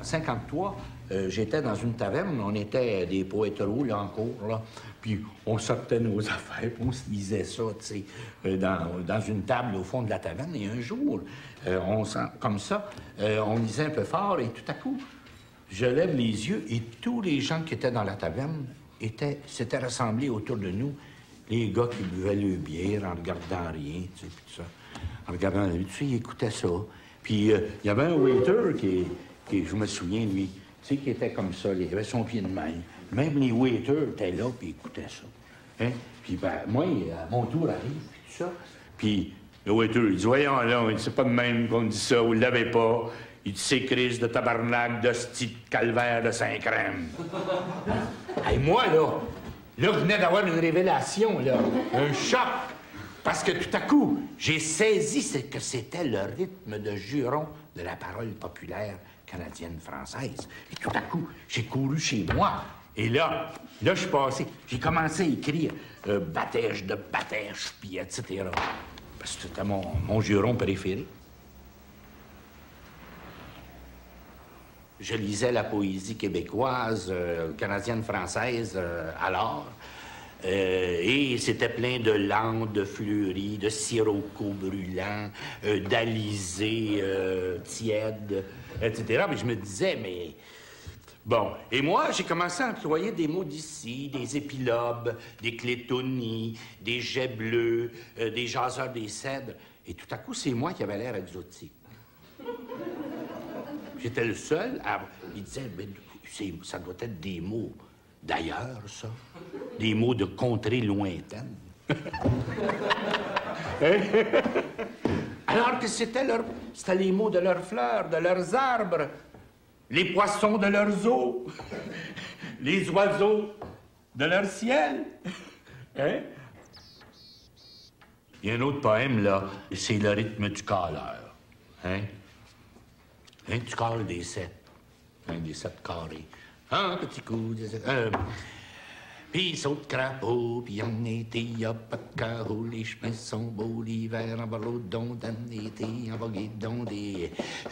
53, j'étais dans une taverne, on était des poèteros, là, en cours, là, puis on sortait nos affaires, puis on se lisait ça, tu sais, dans une table au fond de la taverne, et un jour, on sent comme ça, on lisait un peu fort, et tout à coup, je lève les yeux, et tous les gens qui étaient dans la taverne s'étaient rassemblés autour de nous, les gars qui buvaient le bière en regardant rien, tu sais, puis tout ça, en regardant la vie, tu sais, ils écoutaient ça. Puis il y avait un waiter qui, je me souviens, lui, tu sais, qui était comme ça, il avait son pied de main. Même les waiters étaient là, puis écoutaient ça. Hein? Puis ben, moi, à mon tour arrive, puis tout ça. Puis le waiter, il dit, voyons là, c'est pas de même qu'on dit ça, vous l'avez pas. Il dit, c'est Christ de tabarnak, de sti de calvaire de Saint-Crème. Et moi, là, je venais d'avoir une révélation, là, un choc. Parce que tout à coup, j'ai saisi ce que c'était le rythme de juron de la parole populaire canadienne-française. Et tout à coup, j'ai couru chez moi. Et là, je suis passé. J'ai commencé à écrire batège de batège, puis etc. Parce que c'était mon juron préféré. Je lisais la poésie québécoise, canadienne-française, alors. Et c'était plein de landes fleuries, de siroco brûlants, d'alizés tièdes, etc. Mais je me disais, mais... Bon, et moi, j'ai commencé à employer des mots d'ici, des épilobes, des clétonies, des jets bleus, des jaseurs des cèdres. Et tout à coup, c'est moi qui avais l'air exotique. J'étais le seul à... Il disait, mais ça doit être des mots d'ailleurs, ça. Des mots de contrées lointaines. Alors que c'était les mots de leurs fleurs, de leurs arbres, les poissons de leurs eaux, les oiseaux de leur ciel. Hein? Il y a un autre poème, là, c'est le rythme du caleur. Hein? Hein, tu cales des 7. Hein, des 7 carrés. Un petit coup, puis saute crapaud, puis en été, y a pas de carreau, les chemins sont beaux, l'hiver en barodon, en été, en baguedon, des...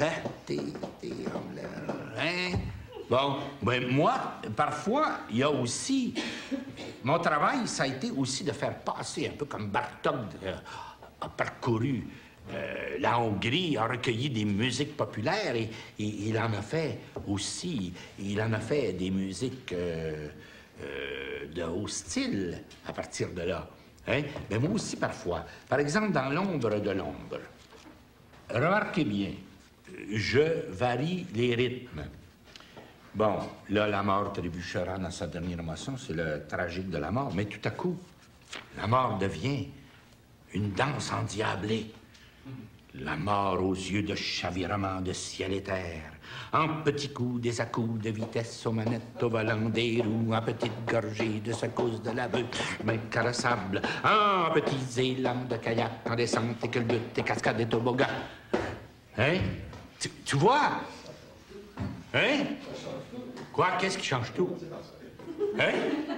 Hein? Bon, ben moi, parfois, il y a aussi... Mon travail, ça a été aussi de faire passer, un peu comme Bartók a parcouru la Hongrie, a recueilli des musiques populaires et il en a fait aussi. Il en a fait des musiques de haut style à partir de là. Hein? Mais moi aussi, parfois. Par exemple, dans L'ombre de l'ombre. Remarquez bien, je varie les rythmes. Bon, là, la mort trébuchera dans sa dernière moisson, c'est le tragique de la mort. Mais tout à coup, la mort devient une danse endiablée. La mort aux yeux de chavirement de ciel et terre, en petits coups, des à-coups de vitesse aux manettes, au volant des roues, en petites gorgées de secousse de la bœuf, main caressable, en petits élans de kayak, en descente et culbute et cascade et toboggan. Hein? Tu vois? Hein? Quoi? Qu'est-ce qui change tout? Hein?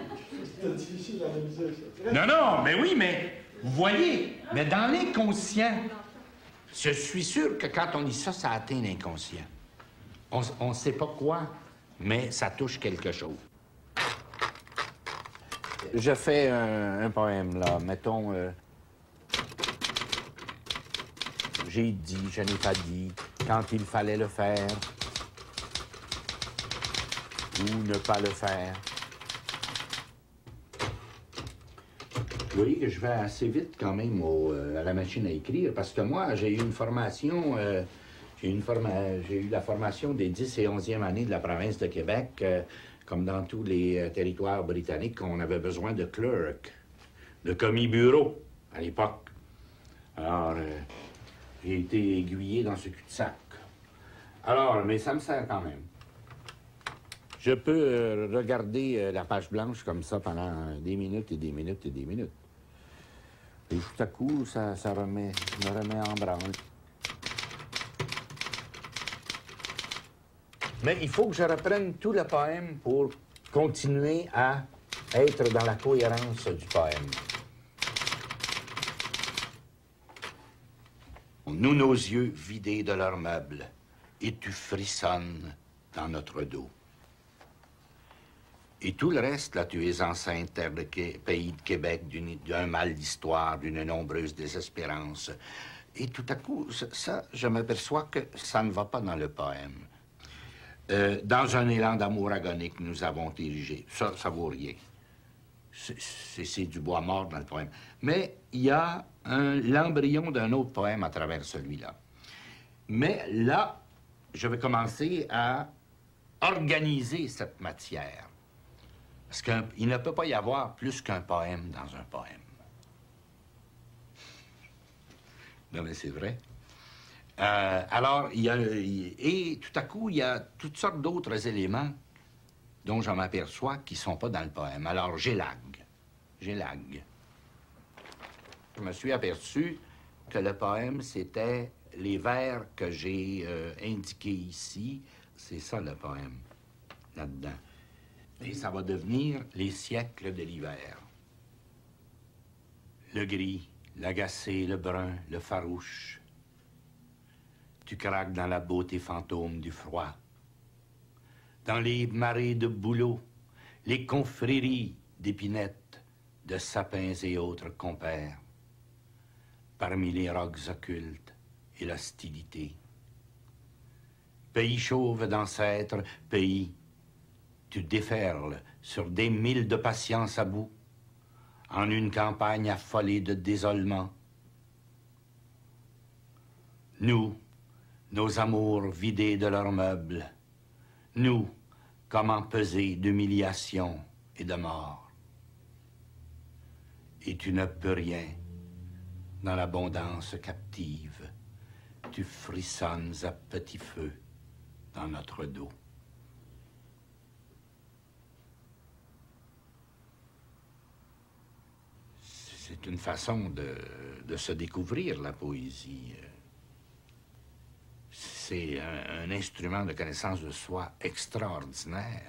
Non, mais oui, mais vous voyez, mais dans l'inconscient, je suis sûr que quand on dit ça, ça atteint l'inconscient. On ne sait pas quoi, mais ça touche quelque chose. Je fais un poème, là. Mettons, j'ai dit, je n'ai pas dit, quand il fallait le faire, ou ne pas le faire. Vous voyez que je vais assez vite quand même à la machine à écrire, parce que moi, j'ai eu une formation, j'ai eu la formation des 10 et 11e années de la province de Québec, comme dans tous les territoires britanniques, on avait besoin de clerk, de commis bureau à l'époque. Alors, j'ai été aiguillé dans ce cul-de-sac. Alors, mais ça me sert quand même. Je peux regarder la page blanche comme ça pendant des minutes et des minutes et des minutes. Et tout à coup, ça me remet en branle. Mais il faut que je reprenne tout le poème pour continuer à être dans la cohérence du poème. Nous, nos yeux vidés de leurs meubles, et tu frissonnes dans notre dos. Et tout le reste, là, tu es enceinte, terre de pays de Québec, d'un mal d'histoire, d'une nombreuse désespérance. Et tout à coup, ça, je m'aperçois que ça ne va pas dans le poème. Dans un élan d'amour agonique, nous avons dirigé. Ça vaut rien. C'est du bois mort dans le poème. Mais il y a l'embryon d'un autre poème à travers celui-là. Mais là, je vais commencer à organiser cette matière. Parce qu'il ne peut pas y avoir plus qu'un poème dans un poème. Non, mais c'est vrai. Alors, et tout à coup, il y a toutes sortes d'autres éléments dont je m'aperçois qui ne sont pas dans le poème. Alors, j'élague. Je me suis aperçu que le poème, c'était les vers que j'ai indiqués ici. C'est ça, le poème, là-dedans. Et ça va devenir les siècles de l'hiver. Le gris, l'agacé, le brun, le farouche. Tu craques dans la beauté fantôme du froid. Dans les marées de bouleaux, les confréries d'épinettes, de sapins et autres compères. Parmi les rocs occultes et l'hostilité. Pays chauve d'ancêtres, pays, tu déferles sur des milles de patience à bout, en une campagne affolée de désolement. Nous, nos amours vidés de leurs meubles, nous, comment peser d'humiliation et de mort. Et tu ne peux rien dans l'abondance captive. Tu frissonnes à petit feu dans notre dos. C'est une façon de se découvrir, la poésie. C'est un instrument de connaissance de soi extraordinaire.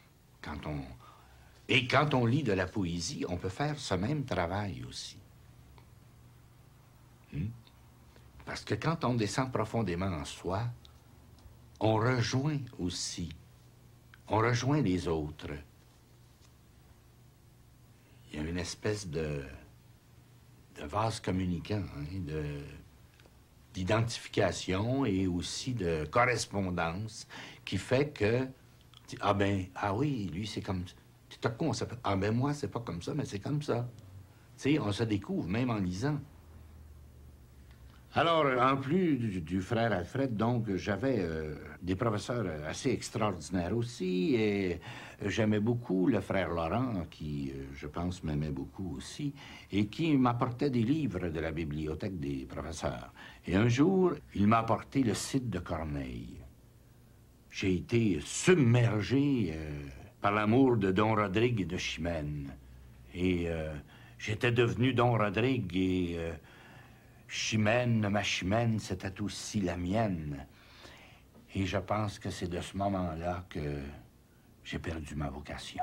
Et quand on lit de la poésie, on peut faire ce même travail aussi. Parce que quand on descend profondément en soi, on rejoint aussi. On rejoint les autres. Il y a une espèce de vase communicant, d'identification et aussi de correspondance qui fait que, ah oui, lui, c'est comme ça. Tout à coup, on s'appelle, moi, c'est pas comme ça, mais c'est comme ça. Tu sais, on se découvre, même en lisant. Alors, en plus du frère Alfred, donc, j'avais des professeurs assez extraordinaires aussi, et j'aimais beaucoup le frère Laurent, qui, je pense, m'aimait beaucoup aussi, et qui m'apportait des livres de la bibliothèque des professeurs. Et un jour, il m'a apporté le Cid de Corneille. J'ai été submergé par l'amour de Don Rodrigue et de Chimène. Et j'étais devenu Don Rodrigue et... Chimène, ma Chimène, c'était aussi la mienne. Et je pense que c'est de ce moment-là que j'ai perdu ma vocation.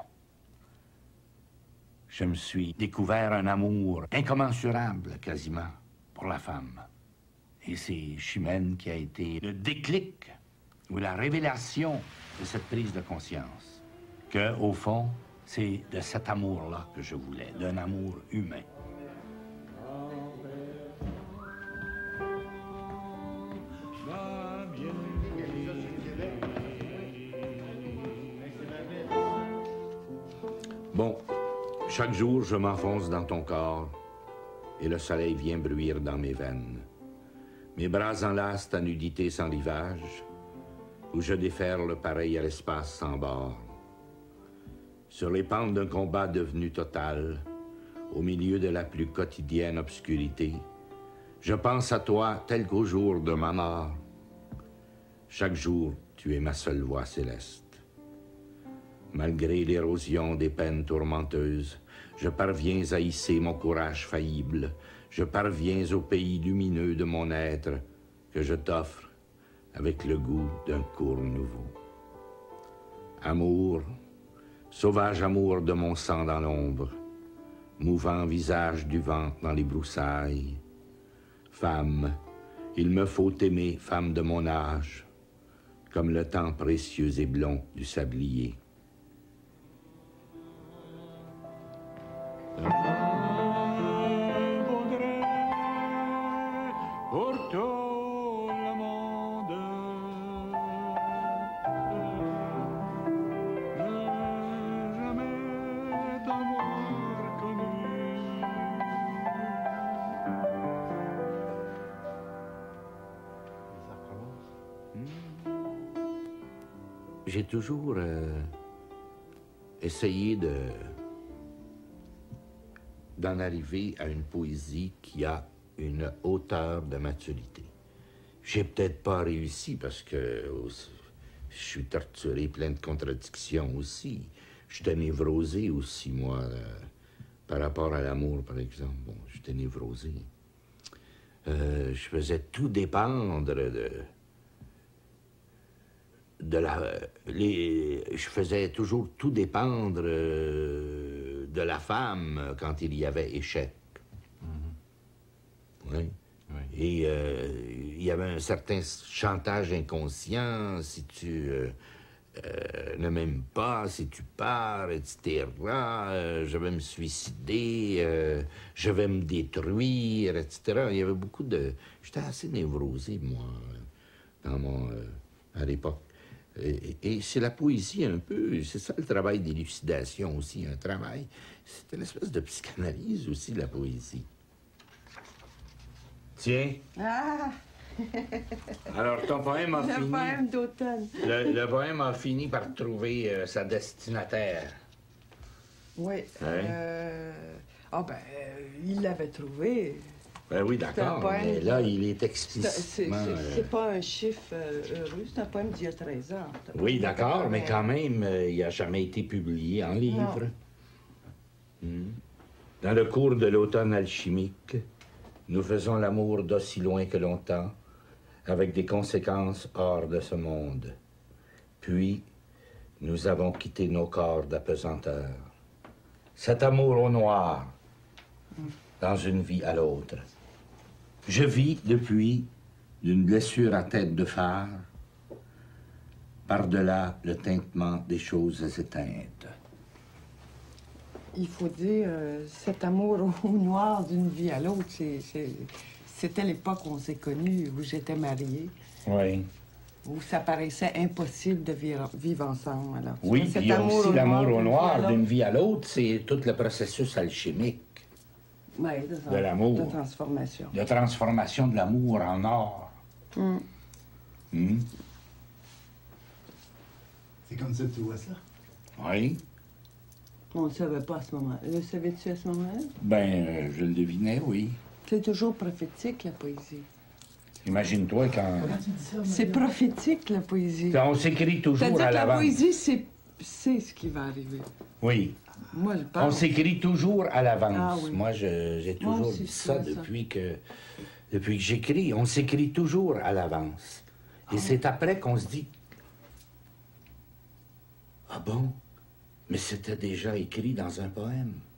Je me suis découvert un amour incommensurable, quasiment, pour la femme. Et c'est Chimène qui a été le déclic ou la révélation de cette prise de conscience. Que, au fond, c'est de cet amour-là que je voulais, d'un amour humain. Bon, chaque jour, je m'enfonce dans ton corps et le soleil vient bruire dans mes veines. Mes bras enlacent ta nudité sans rivage, où je déferle pareil à l'espace sans bord. Sur les pentes d'un combat devenu total, au milieu de la plus quotidienne obscurité, je pense à toi tel qu'au jour de ma mort. Chaque jour, tu es ma seule voix céleste. Malgré l'érosion des peines tourmenteuses, je parviens à hisser mon courage faillible. Je parviens au pays lumineux de mon être que je t'offre avec le goût d'un cours nouveau. Amour, sauvage amour de mon sang dans l'ombre, mouvant visage du vent dans les broussailles. Femme, il me faut t'aimer, femme de mon âge, comme le temps précieux et blond du sablier. Pour tout le monde, ne jamais t'avoir connu. J'ai toujours essayé d'en arriver à une poésie qui a une hauteur de maturité. J'ai peut-être pas réussi parce que je suis torturé, plein de contradictions aussi. J'étais névrosé aussi, moi, par rapport à l'amour, par exemple. Bon, j'étais névrosé. Je faisais tout dépendre je faisais toujours tout dépendre de la femme quand il y avait échec. Oui. Oui. Et il y avait un certain chantage inconscient, si tu ne m'aimes pas, si tu pars, etc. Je vais me suicider, je vais me détruire, etc. Il y avait beaucoup de... J'étais assez névrosé, moi, à l'époque. Et c'est la poésie un peu, c'est ça le travail d'élucidation aussi, un travail. C'est une espèce de psychanalyse aussi, la poésie. Tiens. Ah! Alors, ton poème a fini... Le poème d'automne. Le poème a fini par trouver sa destinataire. Oui. Hein? Il l'avait trouvé. Ben oui, d'accord, mais là, il est explicitement... C'est pas un chiffre heureux, c'est un poème d'il y a 13 ans. Oui, d'accord, mais quand même, il n'a jamais été publié en livre. Dans le cours de l'automne alchimique, nous faisons l'amour d'aussi loin que longtemps, avec des conséquences hors de ce monde. Puis, nous avons quitté nos corps d'apesanteur. Cet amour au noir, dans une vie à l'autre. Je vis depuis d'une blessure à tête de phare, par-delà le tintement des choses éteintes. Il faut dire, cet amour au noir d'une vie à l'autre, c'était l'époque où on s'est connus, où j'étais mariée. Oui. Où ça paraissait impossible de vivre ensemble. Alors, oui, puis il y a aussi l'amour au noir d'une vie à l'autre, c'est tout le processus alchimique. Oui, de l'amour. De transformation. De transformation de l'amour en or. C'est comme ça que tu vois ça? Oui. On ne le savait pas à ce moment-là. Le savais-tu à ce moment-là? Ben, je le devinais, oui. C'est toujours prophétique, la poésie. Imagine-toi quand... C'est prophétique, la poésie. On s'écrit toujours à l'avance. La poésie, c'est ce qui va arriver. Oui. Moi, je pense. On s'écrit toujours à l'avance. Ah, oui. Moi, j'ai toujours dit ça depuis que j'écris. On s'écrit toujours à l'avance. Et c'est après qu'on se dit... Ah bon? Mais c'était déjà écrit dans un poème.